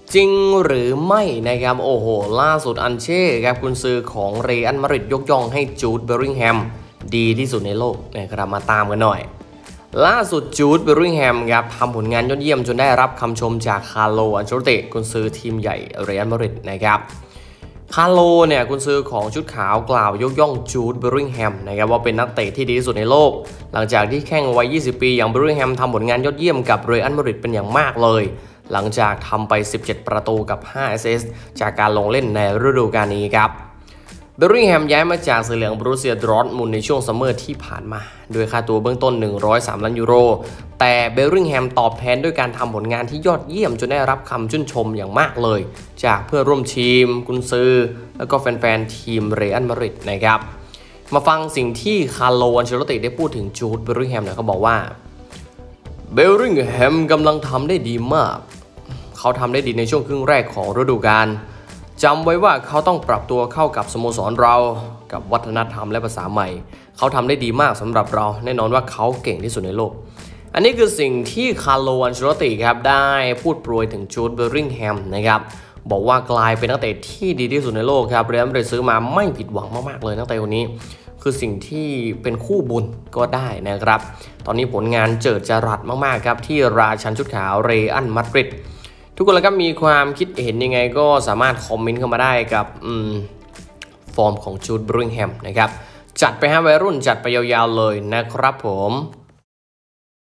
จริงหรือไม่นะครับโอ้โหล่าสุดอันเช่ครับกุนซือของเรอัลมาดริดยกย่องให้จูดเบลลิงแฮมดีที่สุดในโลกนะครับมาตามกันหน่อยล่าสุดจูดเบลลิงแฮมครับทำผลงานยอดเยี่ยมจนได้รับคำชมจากคาร์โล อันเชลติกุนซือทีมใหญ่เรอัลมาดริดนะครับคาร์โลเนี่ยกุนซือของชุดขาวกล่าวยกย่องจูดเบลลิงแฮมนะครับว่าเป็นนักเตะที่ดีที่สุดในโลกหลังจากที่แข่งวัย 20 ปีอย่างเบลลิงแฮมทำผลงานยอดเยี่ยมกับเรอัลมาดริดเป็นอย่างมากเลยหลังจากทำไป 17 ประตูกับ 5 แอสซิสต์จากการลงเล่นในฤดูกาลนี้ครับเบลลิงแฮมย้ายมาจากสีเหลืองบรูเซียดอร์ทมุนด์ในช่วงซัมเมอร์ที่ผ่านมาด้วยค่าตัวเบื้องต้น103 ล้านยูโรแต่เบลลิงแฮมตอบแทนด้วยการทำผลงานที่ยอดเยี่ยมจนได้รับคำชื่นชมอย่างมากเลยจากเพื่อนร่วมทีมกุนซือและก็แฟนๆทีมเรอัลมาดริดนะครับมาฟังสิ่งที่คาร์โล อันเชลติได้พูดถึงจูดเบลลิงแฮมเนี่ยเขาบอกว่าเบลลิงแฮมกำลังทำได้ดีมากเขาทำได้ดีในช่วงครึ่งแรกของฤดูกาลจำไว้ว่าเขาต้องปรับตัวเข้ากับสโมสรเรากับวัฒนธรรมและภาษาใหม่เขาทำได้ดีมากสำหรับเราแน่นอนว่าเขาเก่งที่สุดในโลกอันนี้คือสิ่งที่คาร์โล อันเชลติครับได้พูดโปรยถึงจูดเบลลิงแฮมนะครับบอกว่ากลายเป็นนักเตะที่ดีที่สุดในโลกครับเรอัลมาดริดซื้อมาไม่ผิดหวังมากๆเลยนักเตะคนนี้คือสิ่งที่เป็นคู่บุญก็ได้นะครับตอนนี้ผลงานเจิดจรัสมากๆครับที่ราชันชุดขาวเรอัลมาดริดทุกคนแล้วก็มีความคิดเห็นยังไงก็สามารถคอมเมนต์เข้ามาได้กับฟอร์มของจูดเบลลิงแฮมนะครับจัดไปให้วัยรุ่นจัดไปยาวๆเลยนะครับผม